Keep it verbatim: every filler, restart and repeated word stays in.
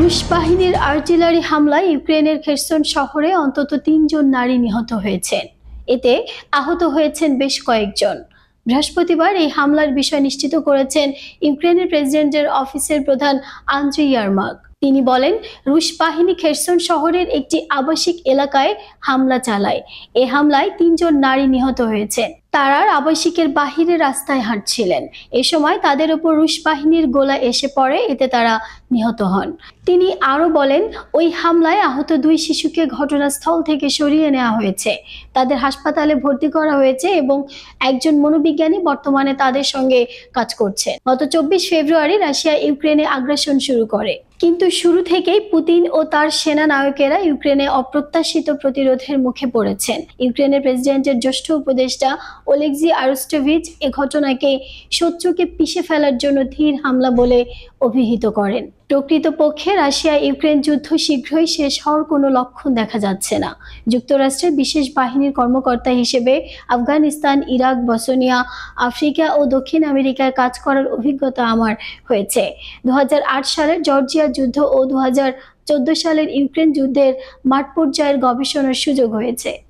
রুশ বাহিনীর আর্টিলারি হামলায় ইউক্রেনের খেরসন শহরে অন্তত তিনজন নারী নিহত হয়েছেন। এতে আহত হয়েছেন বেশ কয়েকজন। বৃহস্পতিবার এই হামলার বিষয় নিশ্চিত করেছেন ইউক্রেনের প্রেসিডেন্টের অফিসের প্রধান আন্দ্রি ইয়ারমাক। তিনি বলেন, রুশ বাহিনী খেরসন শহরের একটি আবাসিক এলাকায় হামলা চালায়। এ হামলায় তিনজন নারী নিহত হয়েছেন। তারা আবাসিকের বাহিরে রাস্তায় হাঁটছিলেন। এ সময় তাদের উপর রুশ বাহিনীর গোলা এসে পড়ে, এতে তারা নিহত হন। তিনি আরও বলেন, ওই হামলায় আহত দুই শিশুকে ঘটনাস্থল থেকে সরিয়ে নেওয়া হয়েছে। তাদের হাসপাতালে ভর্তি করা হয়েছে এবং একজন মনোবিজ্ঞানী বর্তমানে তাদের সঙ্গে কাজ করছেন। গত চব্বিশ ফেব্রুয়ারি রাশিয়া ইউক্রেনে আগ্রাসন শুরু করে, কিন্তু শুরু থেকেই পুতিন ও তার সেনা নায়কেরা ইউক্রেনে অপ্রত্যাশিত প্রতিরোধের মুখে পড়েছেন। ইউক্রেনের প্রেসিডেন্টের জ্যেষ্ঠ উপদেষ্টা ওলেক্সি আরস্টোভিচ এ ঘটনাকে শত্রুকে পিষে ফেলার জন্য ধীর হামলা বলে অভিহিত করেন। প্রকৃতপক্ষে রাশিয়া ইউক্রেন যুদ্ধ শীঘ্রই শেষ হওয়ার কোনো লক্ষণ দেখা যাচ্ছে না। যুক্তরাষ্ট্রের বিশেষ বাহিনীর কর্মকর্তা হিসেবে আফগানিস্তান, ইরাক, বসনিয়া, আফ্রিকা ও দক্ষিণ আমেরিকায় কাজ করার অভিজ্ঞতা আমার হয়েছে। দু হাজার আট সালের জর্জিয়া যুদ্ধ ও দু হাজার চোদ্দ সালের ইউক্রেন যুদ্ধের মাঠ পর্যায়ের গবেষণার সুযোগ হয়েছে।